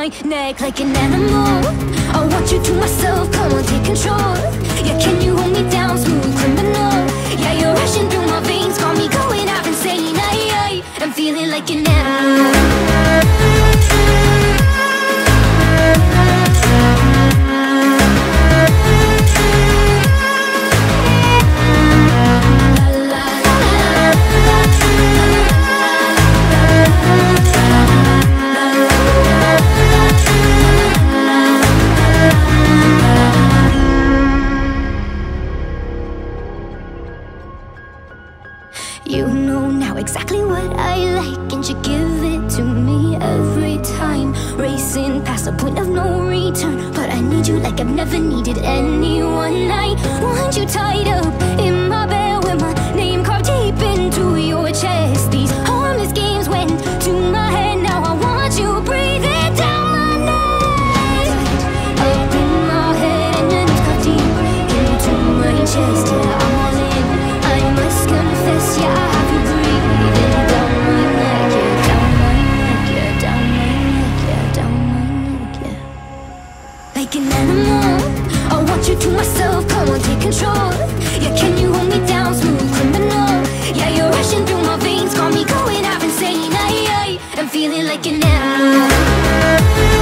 my neck like an animal. I want you to myself, come on, take control. Yeah, can you hold me down, smooth criminal? Yeah, you're rushing through my veins, got me going out insane. I'm feeling like an animal. You know now exactly what I like, and you give it to me every time. Racing past the point of no return, but I need you like I've never needed anyone. I want you tied up in my bed with my name carved deep into your chest. These harmless games went to my head, now I want you breathing down my neck. Up in my head and then it's carved deep into my chest. Yeah, I'm all in, I must confess, yeah, I have you breathing down my neck, yeah, down my neck, yeah, down my neck, yeah, down my neck, yeah. Like an animal, I want you to myself, come on, take control. Yeah, can you hold me down, smooth criminal? Yeah, you're rushing through my veins, got me going out insane. I'm feeling like an animal.